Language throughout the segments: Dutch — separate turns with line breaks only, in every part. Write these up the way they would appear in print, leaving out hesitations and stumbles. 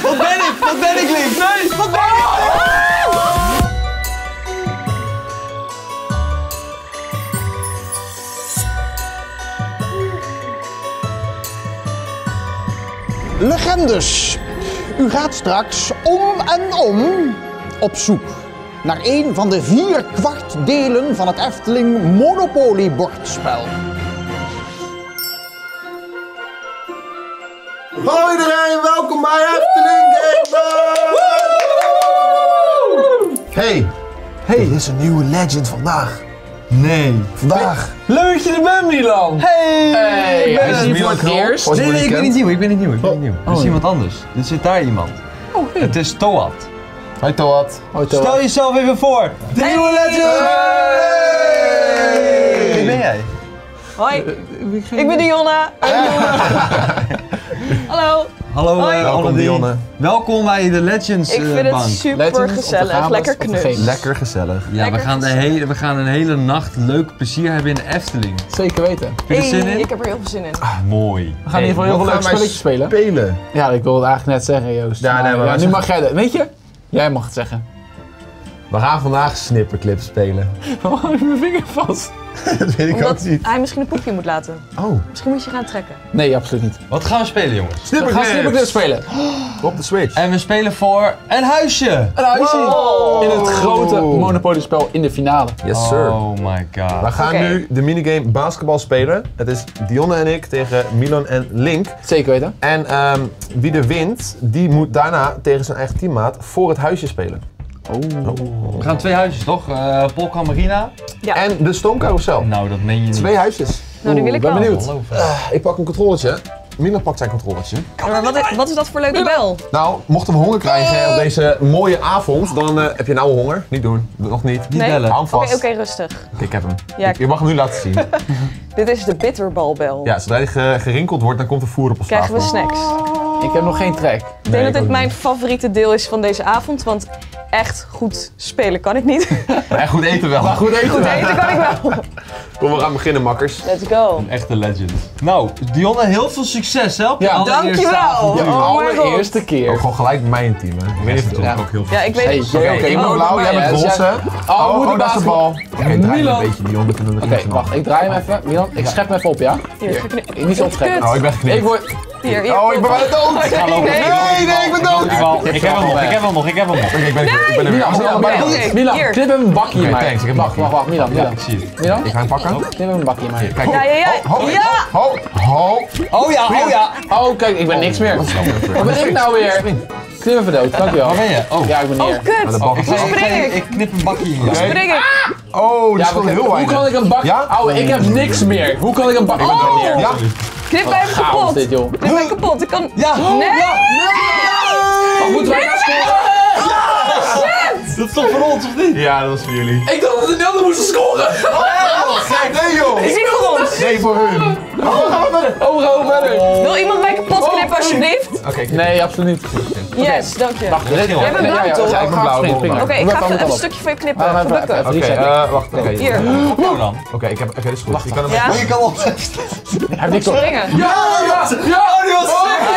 Wat ben ik? Wat ben ik, Link? Nee! Wat ben ik?
Legendes, u gaat straks om en om op zoek naar een van de 4/4 delen van het Efteling Monopoly bordspel.
Hallo iedereen, welkom bij Efteling Game. Hey, dit is een nieuwe legend vandaag.
Nee.
Vandaag.
Leuk dat je er bent, Milan. Hey!
Hij is hier voor het eerst.
Nee, ik ben niet nieuw, ik ben niet nieuw. Er is iemand anders. Er zit daar iemand.
Oh, hey.
Het is Toad.
Hoi Toad.
Stel jezelf even voor. De nieuwe legend! Wie ben jij?
Hoi, ik ben Dionne. Hallo.
Hallo,
Welkom Dionne.
Welkom bij de Legends
Ik vind
bank.
het super gezellig, lekker knus.
Lekker gezellig.
Ja, we gaan een hele nacht leuk plezier hebben in de Efteling.
Zeker weten.
Heb je er zin in?
Ik heb er heel veel zin in.
Mooi.
We gaan in ieder geval heel veel leuke spelletjes spelen.
Spelen.
Ja, ik wilde het eigenlijk net zeggen, Joost.
Ja, nee, maar
nu mag jij dat. Weet je? Jij mag het zeggen.
We gaan vandaag snipperclip spelen.
Oh, mijn vinger vast.
Dat weet ik ook
Omdat
niet.
hij misschien een poepje moet laten.
Oh.
Misschien moet je gaan trekken.
Nee, absoluut niet.
Wat gaan we spelen, jongens?
We gaan snipperclips spelen.
Op de Switch.
En we spelen voor een huisje.
Een huisje.
Wow.
In het grote Monopoly spel in de finale.
Yes sir.
Oh my god.
We gaan
Oké.
nu de minigame basketbal spelen. Het is Dionne en ik tegen Milan en Link.
Zeker weten.
En wie er wint, die moet daarna tegen zijn eigen teammaat voor het huisje spelen.
We gaan 2 huisjes, toch? Polka Marina.
Ja.
En de stoomcarousel.
Nou, dat meen je niet.
2 huisjes.
Nou, die wil ik
ben
wel.
benieuwd.
Ik pak een controletje. Milan pakt zijn controletje.
Maar wat is dat voor leuke bel?
Nou, mochten we honger krijgen op deze mooie avond, dan heb je nou honger. Niet doen. Nog niet.
Niet
Nee?
bellen.
Hou hem
Oké,
vast.
rustig.
Kijk, ik heb hem.
Ja.
Je mag hem nu laten zien.
Dit is de bitterbalbel.
Ja, zodra hij gerinkeld wordt, dan komt er voer op ons
Krijgen we
tafel.
snacks.
Ik heb nog geen track.
Ik denk dat dit mijn favoriete deel is van deze avond, want echt goed spelen kan ik niet.
Maar echt goed eten wel. Maar goed eten.
Goed eten kan ik wel.
Kom, we gaan beginnen, makkers.
Let's go.
Een echte legend. Nou, Dionne, heel veel succes, hè? op je
Ja,
allereerste
dankjewel.
avontuur.
De
Oh my god.
allereerste keer.
Ook gewoon gelijk bij in team, hè. Ik weet niet of het
natuurlijk ook heel veel
Ja, ik weet
Hey,
het.
jij
Oké, ik ben
Oh,
blauw,
bij
jij
mij,
bent
hè?
roze.
Oh, moet de
dat is de bal. Oké, draai hem
Milan.
een beetje, Dionne. Kunnen we
Oké, wacht. Ik draai hem even. Milan, ik schep hem even op, ja?
Hier,
Niet zo opscheppen.
Kut.
Oh, ik ben
Ik
geknipt.
word...
Hier.
Oh, ik ben bijna dood.
Nee,
Nee, ik ben dood.
Ik heb hem nog, ik heb hem nog, ik heb hem nog.
Oké, ik ben er weer.
Milan,
Oké,
Milan,
hier.
knip hem een bakje in
Oké,
mij.
thanks, ik heb een
Wacht,
bakje.
wacht, Milan, Milan.
Ik zie het.
Milan,
Ik ga hem pakken.
knip hem een bakje in mij.
Kijk.
Ja, ja, ja.
Ho,
Ja.
ho, ho.
Oh ja, oh ja.
Oh, kijk, ik ben niks meer. Wat ben ik nou weer? Knip even dood, dankjewel.
Waar ben je? Oh.
Ja, ik ben neer.
Oh, kut.
de bal.
Ik,
Hoe spring ik?
ik knip een bakje in je.
Spring ik?
Oh, dat
Ja,
is gewoon heel
hoe
weinig.
kan ik een bakje...
Ja?
Oh, ik heb niks meer. Hoe kan ik een bakje...
Oh.
neer.
Ja?
Knip mij even
Chaos
kapot.
dit, joh.
Knip mij kapot. Ik kan...
Ja.
Nee!
Wat moeten wij nou scoren?
Dat is toch voor ons, of niet?
Ja, dat was voor jullie.
Ik dacht dat de Nelde moesten scoren.
Nee joh!
Is die voor ons?
Nee, voor hun.
Oh, we gaan verder.
Wil iemand mij kapot knippen alsjeblieft?
Oké,
Nee, absoluut niet.
Yes, dank je.
Wacht,
Jij bent blauw toch?
Ja, ik ben blauw.
Oké, ik ga even een stukje van je knippen. Gelukkig.
Oké, wacht. Oké,
Hier.
Nou dan.
Oké, dat is goed. Je kan hem
Ja?
Je kan op.
Hij heeft niks op.
Springen.
Ja, die was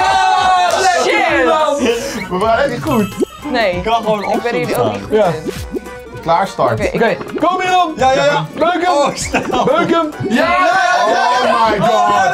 Shit.
We waren echt niet goed.
Nee,
Je kan gewoon op.
ik ben hier ook niet goed
Ja.
in.
Klaar, start.
Oké,
Oké, kom hier dan.
Ja, ja, ja.
Beuk hem.
Oh, snel.
Beuk hem. Ja.
Oh my god.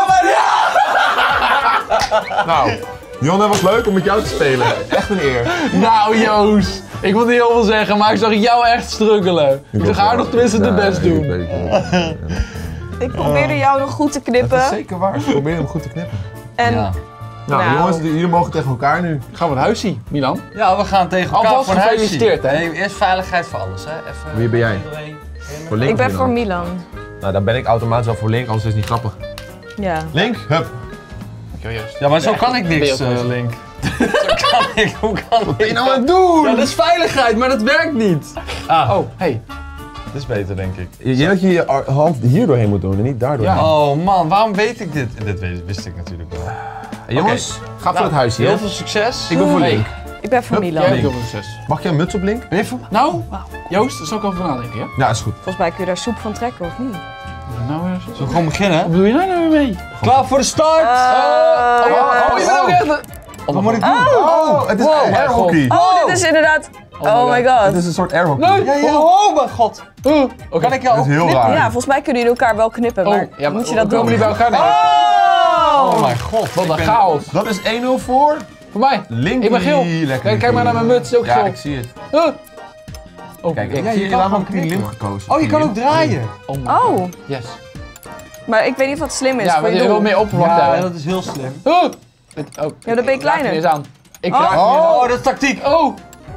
Nou, Dionne, was leuk om met jou te spelen. Echt een eer.
Nou Joost, ik wil niet heel veel zeggen, maar ik zag jou echt struggelen. Ik zag haar nog tenminste de best doen.
ik probeerde jou nog goed te
Dat is
knippen.
zeker waar. Ik probeer hem goed te knippen.
En
Ja.
Nou,
Nou.
jongens, jullie mogen tegen elkaar nu.
Gaan we het huis zien, Milan?
Ja, we gaan tegen elkaar
Alvast
voor een huisje.
gefeliciteerd, hè?
Nee, eerst veiligheid voor alles, hè. Even
Wie ben jij?
iedereen.
Voor Link
ik ben
of
voor
Milan?
Milan.
Nou, dan ben ik automatisch al voor Link, anders is het niet grappig.
Ja.
Link, hup.
Ja, maar zo kan ik niks,
ben je ook
Link. Zo kan ik, hoe kan
Wat ben je
ik?
nou aan het doen?
Ja, dat is veiligheid, maar dat werkt niet. Ah,
Oh, hey.
dat is beter, denk ik.
Je denkt dat je je hand hier doorheen moet doen en niet daar doorheen.
Ja.
Oh man, waarom weet ik dit? Dit wist ik natuurlijk wel.
Hey, jongens, ga voor het huisje.
Heel
hè?
veel succes.
Ik ben voor
Hey.
Link.
Ik ben voor
Jij
Milan.
hebt heel veel succes.
Mag jij een muts op Link?
Ben je voor-
Nou, Joost, daar zal ik over nadenken, ja?
Ja, is goed.
Volgens mij kun je daar soep van trekken, of niet?
Nou,
Zullen we gewoon beginnen?
wat bedoel je nou weer mee?
Klaar voor de start!
Oh, je bent ook echt...
Wat moet ik doen? Oh, het is airhockey.
Oh, dit is inderdaad... Oh my god.
Het is een soort airhockey.
Ja, oh mijn god. Kan ik jou
Dat is heel
ook
raar.
Ja, volgens mij kunnen jullie elkaar wel knippen, maar
Ja,
moet je dat
we komen
doen?
niet bij elkaar nemen.
Oh mijn god.
Wat een chaos.
Dat is 1-0 voor
Voor mij.
Linky.
Ik ben geel.
Lekker.
Kijk maar naar mijn muts, ook
Ja,
geel.
ik zie het.
Oh,
Kijk,
ik
ik zie je
kan
daar
gewoon
ook die lim
knippen.
gekozen.
Oh, je kan ook draaien.
Oh,
Yes.
maar ik weet niet of dat slim is
Ja,
voor
maar
je
je wil
doel.
meer oppervlakte
Ja,
hebben.
dat is heel slim.
Oh,
Ja, dan ben je kleiner.
Eens aan. Ik
Oh.
raak hem
Oh, dat is tactiek.
Oh.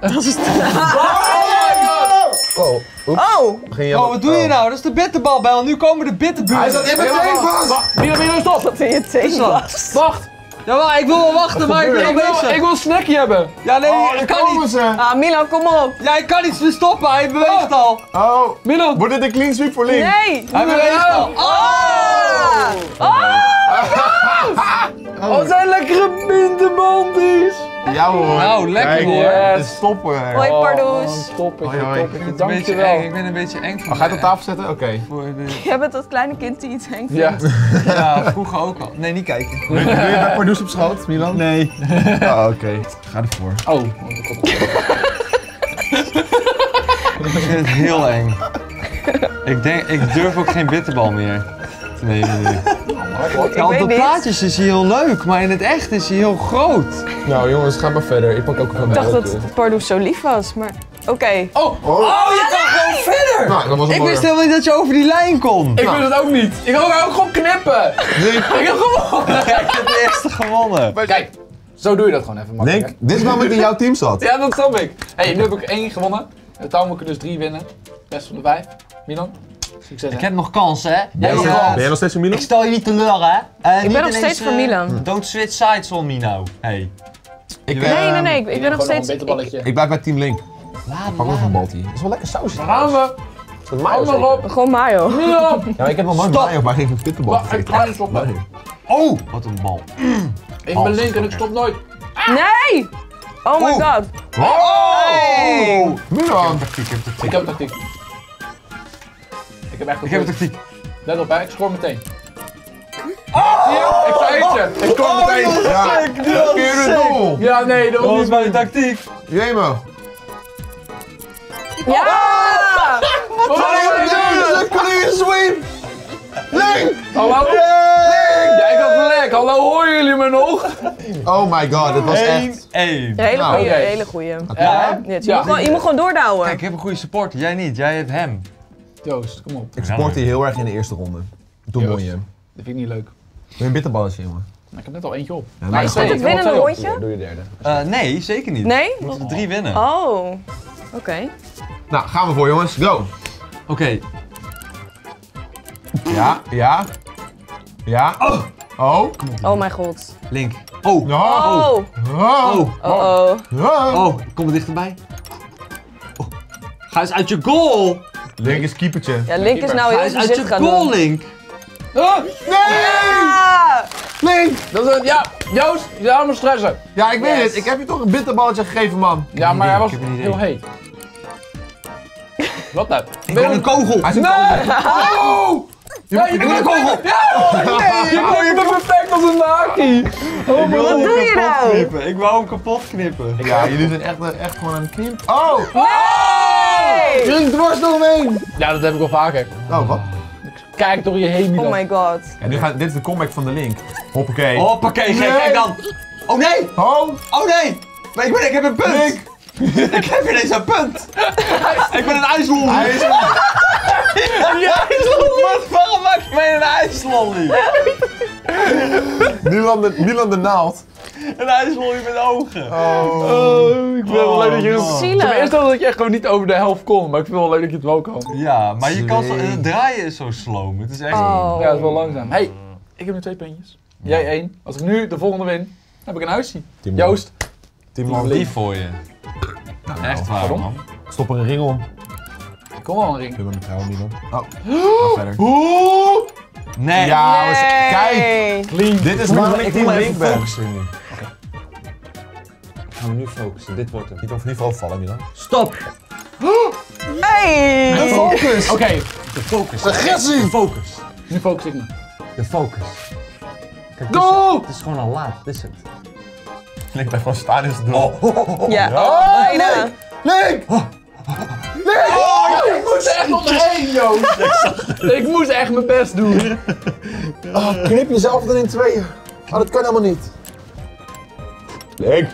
Oh,
Ging je
Oh, wat doe je nou? Dat is de bitterbal, Bel. Nu komen de bitterburen.
Hij zat in mijn teen vast!
Milo, stop.
wat in je teen vast.
Wacht.
Ja, maar ik wil wel wachten, maar ik ben al bezig.
Ik wil een snackje hebben.
Ja, nee,
Oh,
ik
daar
kan
komen
niet.
ze!
Ah, Milan, kom op.
Ja, ik kan niet stoppen. Hij beweegt al.
Oh,
Milo.
wordt dit een clean sweep voor Link?
Nee.
Hij beweegt al.
Oh, het zijn lekkere bindenbandies.
Ja hoor.
Nou, lekker,
Kijk,
hoor.
Het is topper.
Hoi, Pardoes.
Stop,
Hoi, hoi.
Ik vind het een beetje eng.
Dankjewel.
Ik ben een beetje eng van
Ga je het op tafel zetten? Oké.
voor de...
Jij bent dat kleine kind die iets eng vindt.
Ja.
Ja, vroeger ook al. Nee, niet kijken.
Wil je bij Pardoes op schoot, Milan?
Nee.
Oh, oké. Ga ervoor.
Oh.
Ik vind het heel eng. Ik durf ook geen bitterbal meer te nemen nu.
Ik weet
op
niet.
plaatjes is hij heel leuk, maar in het echt is hij heel groot.
Nou jongens, ga maar verder. Ik pak ook een
Ik dacht dat Pardoes zo lief was, maar... Oké.
Oh,
Je kan gewoon verder.
nou, dat was een
Ik
mooie.
wist helemaal niet dat je over die lijn kon.
Ik wil het ook niet. Ik wil ook gewoon knippen. Ik heb gewoon.
Ik heb de eerste gewonnen.
Kijk, zo doe je dat gewoon even makkelijk.
Link, dit is waarom ik in jouw team zat.
Ja, dat snap ik. Hey, nu heb ik 1 gewonnen. In totaal moet ik er dus 3 winnen. Best van de 5. Milan? Succes.
Ik heb nog kans, hè?
Jij nog
Ja.
kans.
Ben jij nog steeds een Milan?
Ik stel je niet teleur, hè?
Ik ben nog steeds voor Milan.
Don't switch sides on me now. Hey.
Ik,
Nee, ik ben nog steeds...
bitterballetje.
Ik blijf bij team Link. Pak nog een baltie. Dat is wel lekker sausje.
Gaan we.
Is dat mayo
Allemaal
zeker?
op.
Gewoon Mayo.
Milan.
Ja, maar ik heb nog nooit mayo, maar geen bitterbal
Wacht, ik
gegeten.
ga niet stoppen.
Oh, wat een bal.
Ik ben Link en ik stop nooit.
Nee! Oh my god.
Oh! Milan!
Ik heb tactiek. Ik heb echt
Ik heb een tactiek.
Let op, hè. Ik scoor meteen. Ja, ik zei het je. Ik scoor meteen.
Ja, keer het doel!
Ja, nee, dat was niet
mijn tactiek.
Jemo!
Ja!
Wat ga je doen?
een clean sweep! Link!
Hallo? Ja, ik had gelijk. Hallo, horen jullie me nog?
Oh my god, dit was echt...
1-1.
Hele
Nou,
goeie,
oké.
hele goeie.
Ja,
Je,
Ja.
je moet gewoon doordouwen.
Kijk, ik heb een goede supporter. Jij niet. Jij hebt hem.
Joost, kom op.
Ik supportte je heel erg in de eerste ronde. Toen won je.
Dat vind ik niet leuk.
Wil je een bitterballetje, jongen?
Maar ik heb net al eentje op.
Ja,
Maar
is
twee,
het
ik wil
winnende
twee op.
rondje?
Doe je derde.
Nee, zeker niet.
Nee?
We moeten 3 winnen.
Oh. Oké.
Nou, gaan we voor jongens. Go!
Oké.
Ja, ja. Ja. Oh!
Oh mijn god.
Link. Oh.
Oh!
Oh.
Oh!
Oh oh.
Oh!
Oh, kom er dichterbij. Oh. Ga eens uit je goal.
Link is keepertje.
Ja, Link is nou
Ga
heel
eens uit je
voorzichtig gaan
goal,
doen.
Link.
Nee!
Ah!
Link!
Dat is het, ja. Joost, je zou me stressen.
Ja, ik weet
Yes.
het. Ik heb je toch een bitterballetje gegeven, man.
Ja, maar hij was
ik heb een idee.
heel heet. Wat nou?
Ik wil een kogel.
Hij zit
Oh! Ja, je
wil een kogel.
Nee, je maakt me perfect als een naki.
Ik wil
Wat
hem
doe je
kapot
nou?
knippen. Ik wou hem kapot knippen.
Ja, jullie zijn echt gewoon aan het knip. Oh!
Hey!
Drink dwars doorheen!
Ja, dat heb ik wel vaker.
Oh, wat?
Kijk door je heen, Milan.
Oh my god.
Ja, dit is de comeback van de Link. Hoppakee.
Hoppakee, kijk dan. Oh nee.
Oh!
Oh nee. Maar ik heb een punt.
Link!
Ik heb ineens een punt. Ik ben een ijslolly.
Hij is
Waarom maak je mij een ijslolly?
Milan de naald.
Een ijslolly met ogen.
Oh, ik vind het wel leuk dat je...
man.
Zielig.
Eerst dat ik echt gewoon niet over de helft kon, maar ik vind het wel leuk dat je het wel kan.
Ja, maar je kan het draaien is zo sloom. Het is echt...
Oh.
Ja, dat is wel langzaam. Hey, ik heb nu 2 puntjes. Jij 1. Als ik nu de volgende win, heb ik een huisje.
Team
Joost.
Lief voor je. Echt waar,
Waarom?
man.
Stop er een ring om.
Ik kom wel een ring.
Ik ben met trouwen, Milan. Oh, ga verder.
Nee.
Ja, kijk!
Nee.
Dit is waarom ik team Link ben.
focussen nu. Gaan we nu focussen. Dit wordt hem.
Niet over niveau vallen, Milan.
Stop.
Hey!
De focus!
Oké,
De focus.
Agressie!
De focus.
nu focus ik me.
De focus. Kijk,
Go!
Het is gewoon al laat. Dit is het.
Link blijft gewoon staan in zijn doel.
Ja, bijna.
Link!
Ik moest er echt omheen, Joost. Ik moest echt mijn best doen.
Knip jezelf dan in tweeën. Oh, dat kan helemaal niet. Link!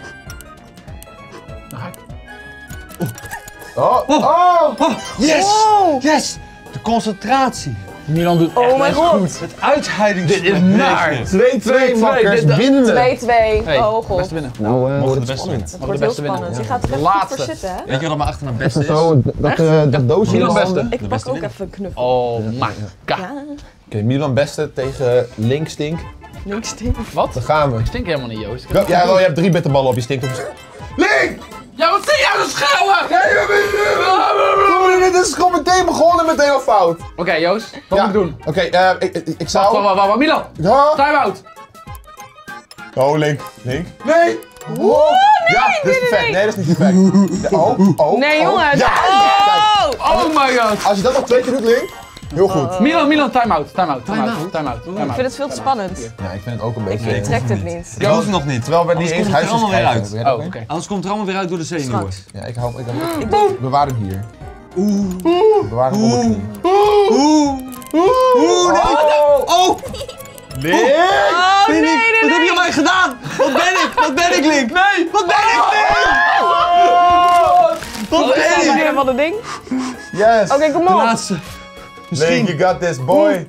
Yes! Yes! De concentratie.
Milan doet
Oh mijn god.
Het uithuidings.
Dit is naar.
2-2 makkers,
dit-
winnen we.
2-2.
2-2. Oh god.
Beste winnen.
Nou,
Mogen de beste winnen.
Het wordt heel
beste winnen.
spannend. Je gaat er
De
even goed
laatste.
voor zitten, hè?
Weet je wat mijn achternaam beste is?
Zo, dat doosje in
Milan
de
beste.
handen.
Ik pak
beste
ook
winnen.
even een knuffel.
Oh my god.
Ja,
Oké, Milan beste tegen Link stink.
links stink.
Wat?
Daar gaan we.
Ik stink helemaal niet, Joost.
Ja, wel, je hebt 3 bitterballen op je stink. Link!
Ja, wat zie jij aan het schreeuwen?
Dit is gewoon meteen begonnen met heel fout.
Oké, Joost. Wat moet ik doen?
Oké, ik zou...
Wacht. Milan.
Ja.
Time-out.
Oh, Link. Link? Nee! Ja, dit is perfect. Nee, dat is niet perfect. Oh.
Nee, jongen.
Ja! Kijk,
Oh my god.
als je dat nog 2 keer doet, Link. Heel goed.
Milan, time-out.
Ik vind het veel te spannend.
Ja, ik vind het ook een beetje...
Ik trek het niet.
Ik hoef nog niet.
Terwijl we niet eens
komt het er
huisjes
allemaal weer
krijgen.
uit.
Weet je dat
Oh,
ook?
oké.
Anders komt het er allemaal weer uit door de zenuwen.
Straks.
Ja, ik bewaar hem hier. Bewaar hem op mijn knie.
Oh!
Link!
Oh nee, nee,
Wat heb je
nee.
aan mij gedaan? Wat ben ik, Link? Nee! Wat ben ik, Link? Wat
Ik sta
ben ik?
begin van het ding.
Yes!
Oké, kom
De
op.
laatste.
Link, you got this, boy!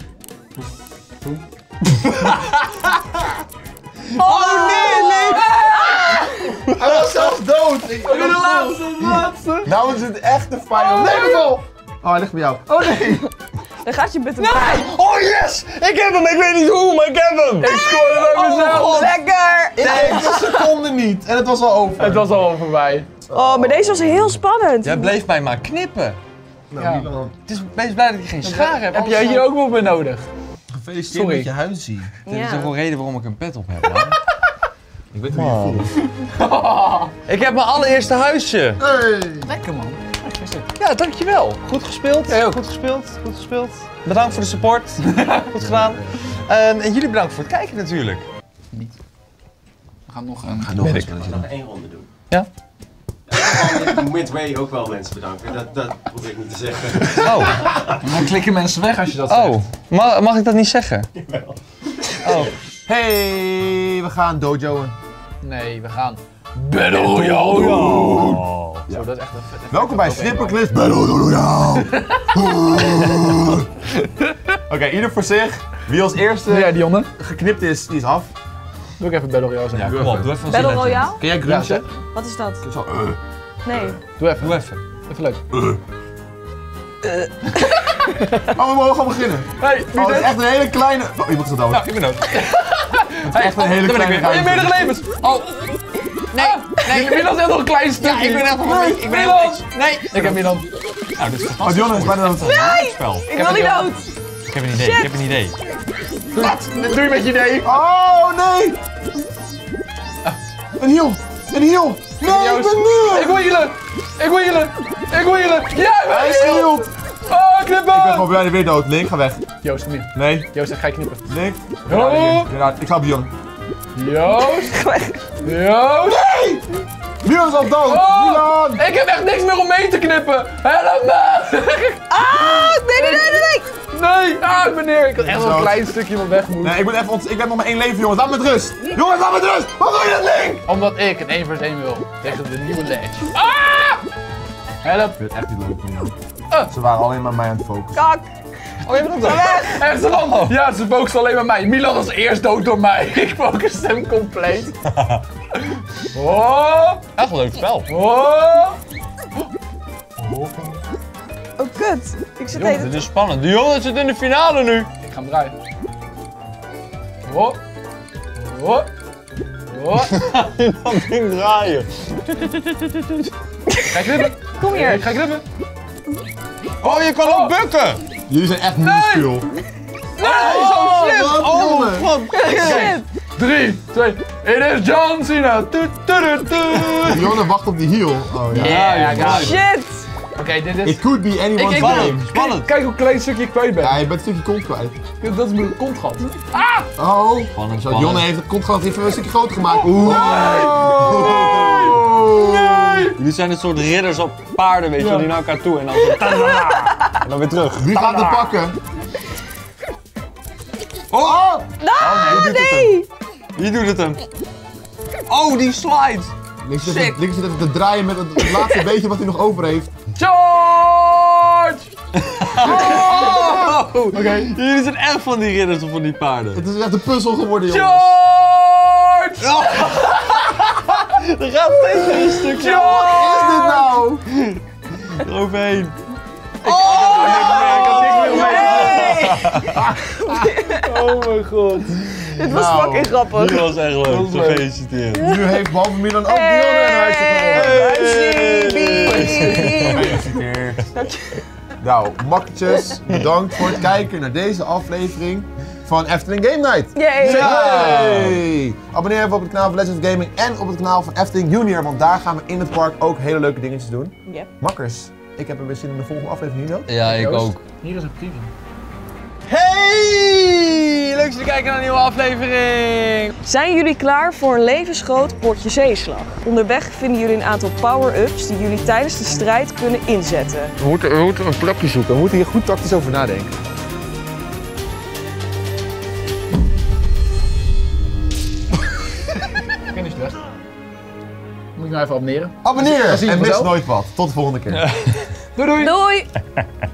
Oh nee, Link.
Hij was zelfs dood!
De laatste.
Nou is het echt de final. Nee, vol! Oh, hij ligt bij jou. Oh nee!
Dan gaat je bit erbij.
Oh yes! Ik heb hem! Ik weet niet hoe, maar ik heb hem!
Ik scoorde het ook mezelf.
Lekker.
In 1 seconde niet. En het was al over.
Het was al voorbij.
Oh, maar deze was heel spannend.
Jij bleef mij maar knippen.
Ja.
Het is wees blij dat ik geen schaar heb.
Heb jij hier ook nog bij nodig?
Gefeliciteerd
Sorry.
met je huiszie. Dat is
Ja.
toch wel reden waarom ik een pet op heb, man.
Ik weet hoe je voelt.
Ik heb mijn allereerste huisje.
Lekker man.
Ja, dankjewel. Goed gespeeld.
Jij ook.
Goed gespeeld. Bedankt voor de support. Goed gedaan. En jullie bedankt voor het kijken natuurlijk.
We gaan nog een...
Nog eens.
Nog 1 ronde doen.
Ja?
Midway ook wel mensen bedanken. Dat probeer ik niet te zeggen.
Oh,
Dan klikken mensen weg als je dat zegt.
mag ik dat niet zeggen? Oh.
Hey, we gaan dojoen.
Nee, we gaan... Battle Royale. Zo, dat is echt een vet.
Welkom bij Snipperclips Battle Royale. Oké, ieder voor zich. Wie als eerste
Ja, Dionne.
geknipt is, die is af.
Doe ik even Battle Royale
Ja,
zeggen.
kom op. Doe even een
Battle
zin
Royale?
Kun jij
Ja,
grunchen?
zeg.
Wat is dat?
Zo,
Nee.
Doe even.
Doe even.
Even leuk.
Oh, we mogen gaan beginnen.
Hey,
Oh, het is echt een hele kleine... Oh, iemand is dood.
Nou, ik ben ook.
Het is echt een hele kleine
Ben je
ruimte.
meerdere levens? Oh. Nee. Milan zegt nog een klein stukje.
Ja, ik ben echt nog een ik ben
Milan.
heel Nee.
Ik heb Milan.
Nou, dit is
Oh, Dionne is bijna dood.
spel.
Ik wil niet dood.
Ik heb een idee.
Doe je met je idee.
Oh, nee! Een hiel! Een hiel! Nee, ik
Joost.
ben nu!
Ik wil healen. Ja,
Hij is geheeld!
Oh,
Ik ben
knippen.
gewoon bijna weer dood. Link, ga weg.
Joost, kom hier.
Nee,
Joost, ga je knippen.
Link.
Oh.
Ik ga op Dionne.
Joost.
Milan is al dood!
Oh.
Milan!
Ik heb echt niks meer om mee te knippen. Help me.
Nee.
Nee. Ah, meneer. Ik had echt wel een
Zo.
klein stukje wat weg moet.
Nee, ik heb nog maar 1 leven, jongens. Laat me met rust! Jongens, laat me met rust! Wat doe je dat, Link?
Omdat ik een 1 versus 1 wil. Tegen de nieuwe ledge. Ah! Help.
Ik vind het echt niet leuk, Milan. Ze waren alleen maar mij aan het focussen.
Kak.
Oh, je bent ook dood.
En ze dan. Ja, ze focussen alleen maar mij. Milan was eerst dood door mij. Ik focus hem compleet. Oh.
Echt een leuk spel.
Oh.
Oh, kut. Ik zit
Jongens,
even...
dit is spannend. De jongen zit in de finale nu.
Ik ga hem draaien. Oh. Oh. Oh.
Dat ding draaien.
Ga je knippen?
Kom hier.
Ga je knippen?
Oh, je kan ook bukken.
Jullie zijn echt minuscuul.
Nee, zo slim.
Oh,
God.
Shit.
3, 2, it is John Cena. Tu, tu, tu, tu.
Dionne wacht op die heal. Oh ja.
Ja, I got it.
Shit.
Oké, dit is...
It could be anyone's game.
Spannend.
Kijk hoe klein stukje kwijt ben.
Ja, je bent een stukje kont kwijt.
Dat is mijn kontgat.
Oh.
Spannend,
Zo,
spannend.
Jonne heeft het kontgat even een stukje groter gemaakt. Oeh.
Jullie zijn een soort ridders op paarden, weet je wel, die naar elkaar toe en dan zo... En dan weer terug.
Wie gaat er pakken?
Oh!
Nee!
Wie doet het hem? Oh, die slide!
Links zit even te draaien met het laatste beetje wat hij nog over heeft.
George!
Oh! Oké. Jullie zijn echt van die ridders of van die paarden.
Het is echt een puzzel geworden, jongens.
George!
Er gaat steeds weer een stukje
Wat is dit nou?
eroverheen.
Oh mijn god.
Dit was fucking grappig.
Die was echt leuk.
leuk.
Gefeliciteerd.
Nu heeft behalve Milan ook Dionne een huisje gewonnen. Nou, makkertjes, bedankt voor het kijken naar deze aflevering van Efteling Game Night.
Yay!
Yay! Abonneer even op het kanaal van Legends of Gaming en op het kanaal van Efteling Junior, want daar gaan we in het park ook hele leuke dingetjes doen.
Yep.
Makkers, ik heb er weer zin in de volgende aflevering, Nino.
Ja, ik
Joost,
ook.
Hier is een preview.
Hey! Leuk dat jullie kijken naar een nieuwe aflevering.
Zijn jullie klaar voor een levensgroot potje zeeslag? Onderweg vinden jullie een aantal power-ups die jullie tijdens de strijd kunnen inzetten.
We moeten een plekje zoeken, we moeten hier goed tactisch over nadenken.
Finish weg. Moet ik nou even abonneren?
Abonneer
Dan zie je
en mis
vanzelf.
nooit wat. Tot de volgende keer.
Doei doei!
Doei!